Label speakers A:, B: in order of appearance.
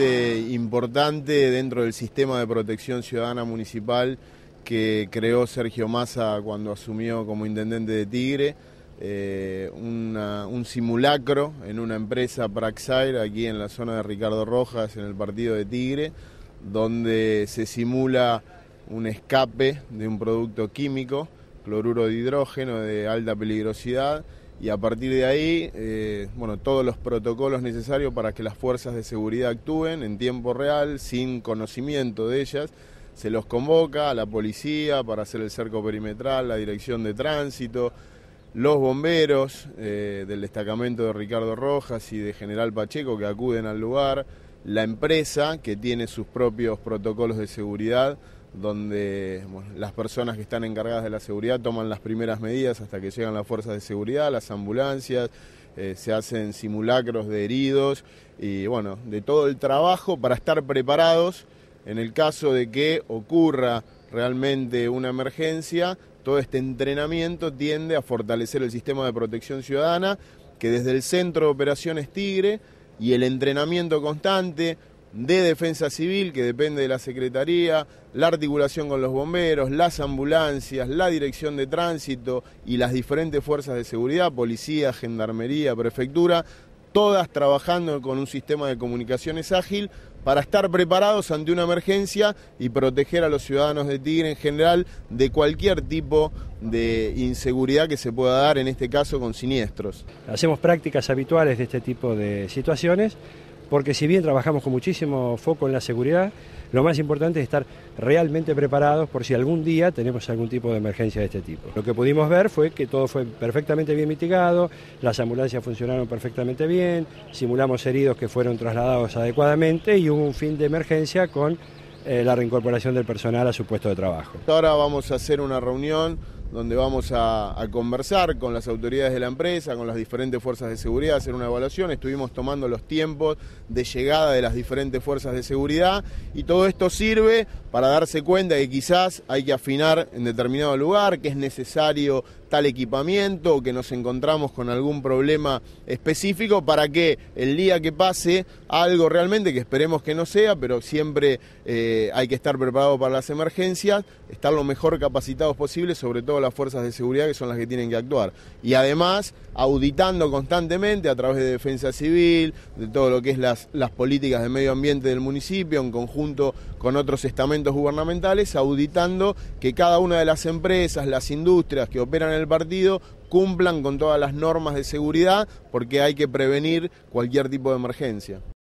A: realmente importante dentro del sistema de protección ciudadana municipal que creó Sergio Massa cuando asumió como intendente de Tigre. Un simulacro en una empresa Praxair aquí en la zona de Ricardo Rojas, en el partido de Tigre, donde se simula un escape de un producto químico, cloruro de hidrógeno de alta peligrosidad, y a partir de ahí, todos los protocolos necesarios para que las fuerzas de seguridad actúen en tiempo real, sin conocimiento de ellas. Se los convoca a la policía para hacer el cerco perimetral, la dirección de tránsito, los bomberos del destacamento de Ricardo Rojas y de General Pacheco que acuden al lugar, la empresa que tiene sus propios protocolos de seguridad, donde las personas que están encargadas de la seguridad toman las primeras medidas hasta que llegan las fuerzas de seguridad, las ambulancias, se hacen simulacros de heridos y de todo el trabajo para estar preparados en el caso de que ocurra realmente una emergencia. Todo este entrenamiento tiende a fortalecer el sistema de protección ciudadana, que desde el Centro de Operaciones Tigre y el entrenamiento constante de Defensa Civil, que depende de la Secretaría, la articulación con los bomberos, las ambulancias, la dirección de tránsito y las diferentes fuerzas de seguridad, policía, gendarmería, prefectura, todas trabajando con un sistema de comunicaciones ágil para estar preparados ante una emergencia y proteger a los ciudadanos de Tigre en general de cualquier tipo de inseguridad que se pueda dar, en este caso con siniestros.
B: Hacemos prácticas habituales de este tipo de situaciones, porque si bien trabajamos con muchísimo foco en la seguridad, lo más importante es estar realmente preparados por si algún día tenemos algún tipo de emergencia de este tipo. Lo que pudimos ver fue que todo fue perfectamente bien mitigado, las ambulancias funcionaron perfectamente bien, simulamos heridos que fueron trasladados adecuadamente y hubo un fin de emergencia con la reincorporación del personal a su puesto de trabajo.
A: Ahora vamos a hacer una reunión donde vamos a conversar con las autoridades de la empresa, con las diferentes fuerzas de seguridad, hacer una evaluación. Estuvimos tomando los tiempos de llegada de las diferentes fuerzas de seguridad y todo esto sirve para darse cuenta que quizás hay que afinar en determinado lugar, que es necesario tal equipamiento o que nos encontramos con algún problema específico para que el día que pase algo realmente, que esperemos que no sea, pero siempre hay que estar preparado para las emergencias, estar lo mejor capacitados posible, sobre todo las fuerzas de seguridad que son las que tienen que actuar. Y además auditando constantemente a través de Defensa Civil, de todo lo que es las políticas de medio ambiente del municipio, en conjunto con otros estamentos gubernamentales, auditando que cada una de las empresas, las industrias que operan en el partido cumplan con todas las normas de seguridad, porque hay que prevenir cualquier tipo de emergencia.